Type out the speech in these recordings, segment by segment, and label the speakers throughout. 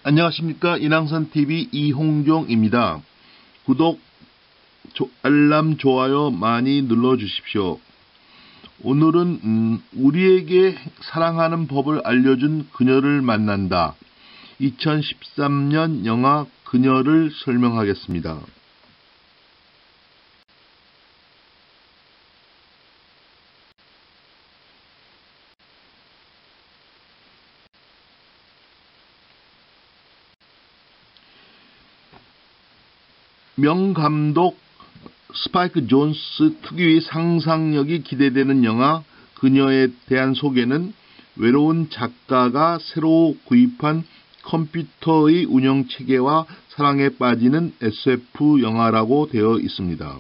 Speaker 1: 안녕하십니까. 인왕산TV 이홍종입니다. 구독, 알람, 좋아요 많이 눌러주십시오. 오늘은 우리에게 사랑하는 법을 알려준 그녀를 만난다. 2013년 영화 그녀를 설명하겠습니다. 명감독 스파이크 존스 특유의 상상력이 기대되는 영화 그녀에 대한 소개는 외로운 작가가 새로 구입한 컴퓨터의 운영체계와 사랑에 빠지는 SF 영화라고 되어 있습니다.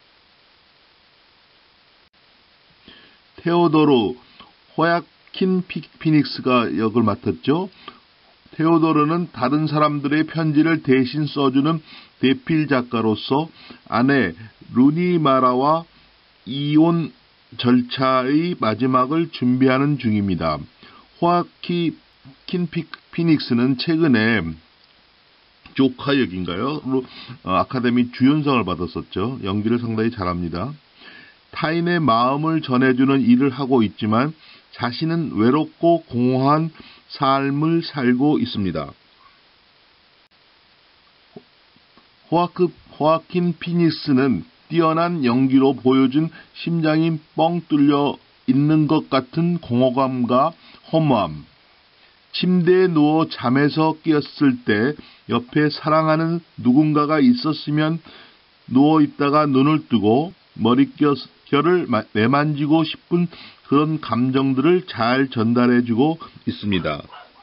Speaker 1: 테오도르 호아킨 피닉스가 역을 맡았죠. 테오도르는 다른 사람들의 편지를 대신 써주는 대필 작가로서 아내 루니 마라와 이혼 절차의 마지막을 준비하는 중입니다. 호아킨 피닉스는 최근에 조카 역인가요? 아카데미 주연상을 받았었죠. 연기를 상당히 잘합니다. 타인의 마음을 전해주는 일을 하고 있지만 자신은 외롭고 공허한 삶을 살고 있습니다. 호아킨 피닉스는 뛰어난 연기로 보여준 심장이 뻥 뚫려 있는 것 같은 공허감과 허무함, 침대에 누워 잠에서 깨었을 때 옆에 사랑하는 누군가가 있었으면 누워 있다가 눈을 뜨고 머릿결을 매만지고 싶은 그런 감정들을 잘 전달해주고 있습니다.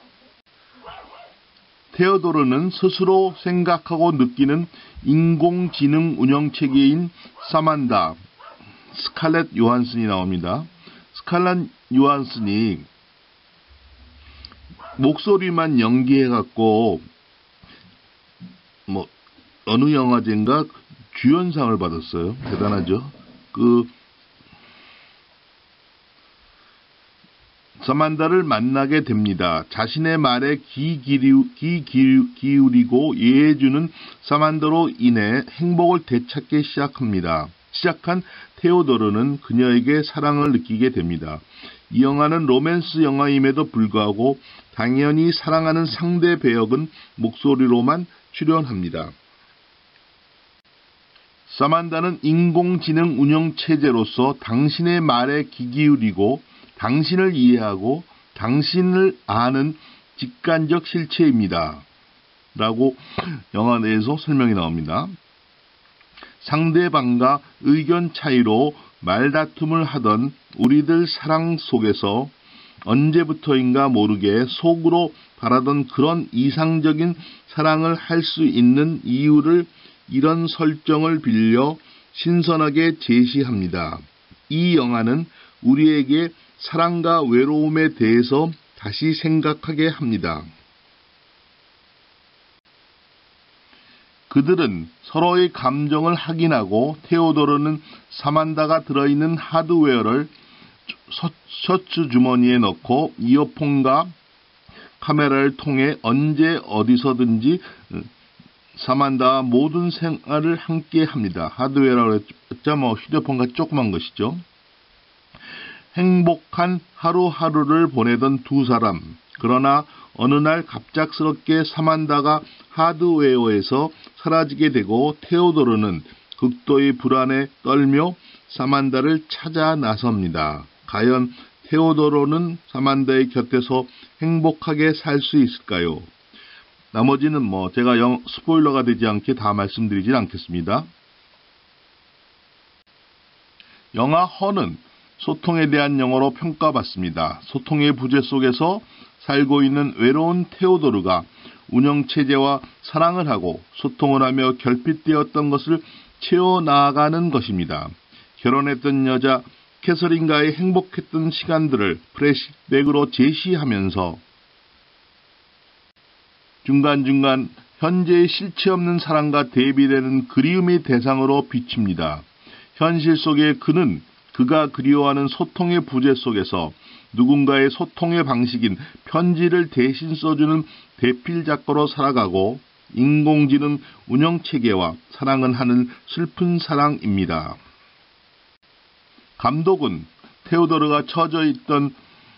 Speaker 1: 테오도르는 스스로 생각하고 느끼는 인공지능 운영체계인 사만다, 스칼렛 요한슨이 나옵니다. 스칼렛 요한슨이 목소리만 연기해갖고 어느 영화제인가 주연상을 받았어요. 대단하죠. 사만다를 만나게 됩니다. 자신의 말에 귀 기울이고 이해해주는 사만다로 인해 행복을 되찾기 시작한 테오도르는 그녀에게 사랑을 느끼게 됩니다. 이 영화는 로맨스 영화임에도 불구하고 당연히 사랑하는 상대 배역은 목소리로만 출연합니다. 사만다는 인공지능 운영체제로서 당신의 말에 귀 기울이고 당신을 이해하고 당신을 아는 직관적 실체입니다. 라고 영화 내에서 설명이 나옵니다. 상대방과 의견 차이로 말다툼을 하던 우리들 사랑 속에서 언제부터인가 모르게 속으로 바라던 그런 이상적인 사랑을 할 수 있는 이유를 이런 설정을 빌려 신선하게 제시합니다. 이 영화는 우리에게 사랑과 외로움에 대해서 다시 생각하게 합니다. 그들은 서로의 감정을 확인하고 테오도르는 사만다가 들어있는 하드웨어를 셔츠 주머니에 넣고 이어폰과 카메라를 통해 언제 어디서든지 사만다와 모든 생활을 함께 합니다. 하드웨어라고 했죠. 휴대폰과 조그만 것이죠. 행복한 하루하루를 보내던 두 사람. 그러나 어느 날 갑작스럽게 사만다가 하드웨어에서 사라지게 되고 테오도르는 극도의 불안에 떨며 사만다를 찾아 나섭니다. 과연 테오도르는 사만다의 곁에서 행복하게 살 수 있을까요? 나머지는 제가 스포일러가 되지 않게 다 말씀드리진 않겠습니다. 영화 허는 소통에 대한 영화로 평가받습니다. 소통의 부재 속에서 살고 있는 외로운 테오도르가 운영체제와 사랑을 하고 소통을 하며 결핍되었던 것을 채워나가는 것입니다. 결혼했던 여자 캐서린과의 행복했던 시간들을 플래시백으로 제시하면서 중간중간 현재의 실체 없는 사랑과 대비되는 그리움의 대상으로 비칩니다. 현실 속의 그는 그가 그리워하는 소통의 부재 속에서 누군가의 소통의 방식인 편지를 대신 써주는 대필 작가로 살아가고 인공지능 운영체계와 사랑은 하는 슬픈 사랑입니다. 감독은 테오도르가 처져 있던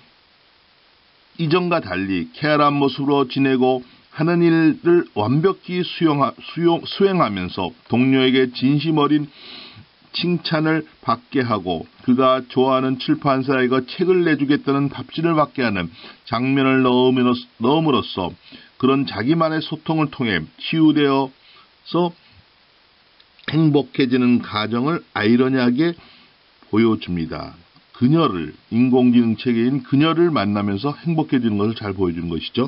Speaker 1: 이전과 달리 쾌활한 모습으로 지내고 하는 일을 완벽히 수행하면서 동료에게 진심 어린 칭찬을 받게 하고 그가 좋아하는 출판사에 책을 내주겠다는 답신을 받게 하는 장면을 넣음으로써 그런 자기만의 소통을 통해 치유되어서 행복해지는 가정을 아이러니하게 보여줍니다. 그녀를, 인공지능 체계인 그녀를 만나면서 행복해지는 것을 잘 보여주는 것이죠.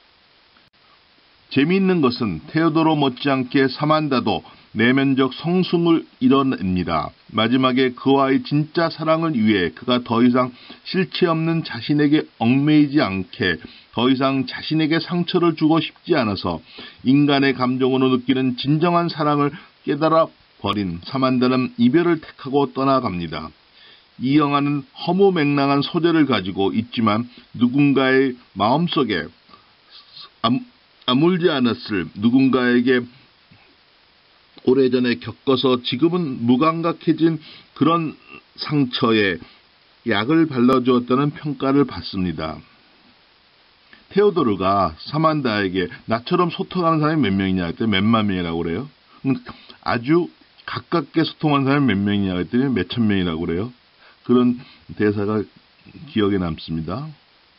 Speaker 1: 재미있는 것은 테오도로 못지않게 사만다도 내면적 성숙을 이뤄냅니다. 마지막에 그와의 진짜 사랑을 위해 그가 더 이상 실체 없는 자신에게 얽매이지 않게 더 이상 자신에게 상처를 주고 싶지 않아서 인간의 감정으로 느끼는 진정한 사랑을 깨달아 버린 사만다는 이별을 택하고 떠나갑니다. 이 영화는 허무맹랑한 소재를 가지고 있지만 누군가의 마음속에 아물지 않았을 누군가에게 오래전에 겪어서 지금은 무감각해진 그런 상처에 약을 발라주었다는 평가를 받습니다. 테오도르가 사만다에게 나처럼 소통하는 사람이 몇 명이냐 했더니 몇만 명이라고 그래요. 아주 가깝게 소통하는 사람이 몇 명이냐 했더니 몇천 명이라고 그래요. 그런 대사가 기억에 남습니다.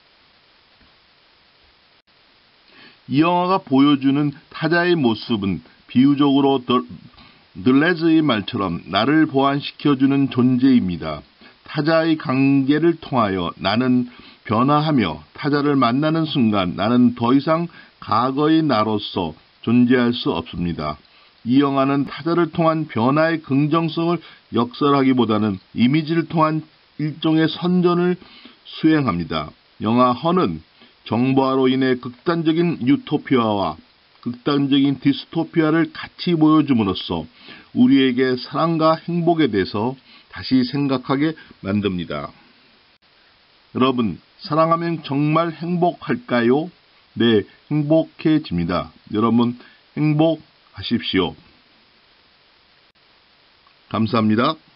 Speaker 1: 이 영화가 보여주는 타자의 모습은 비유적으로 들레즈의 말처럼 나를 보완시켜주는 존재입니다. 타자의 관계를 통하여 나는 변화하며 타자를 만나는 순간 나는 더 이상 과거의 나로서 존재할 수 없습니다. 이 영화는 타자를 통한 변화의 긍정성을 역설하기보다는 이미지를 통한 일종의 선전을 수행합니다. 영화 허는 정보화로 인해 극단적인 유토피아와 극단적인 디스토피아를 같이 보여줌으로써 우리에게 사랑과 행복에 대해서 다시 생각하게 만듭니다. 여러분, 사랑하면 정말 행복할까요? 네, 행복해집니다. 여러분, 행복하십시오. 감사합니다.